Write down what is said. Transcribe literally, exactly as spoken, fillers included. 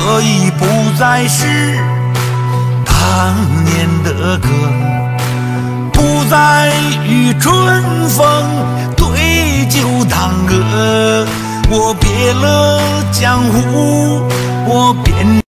可已不再是当年的歌，不再与春风对酒当歌。我别了江湖，我变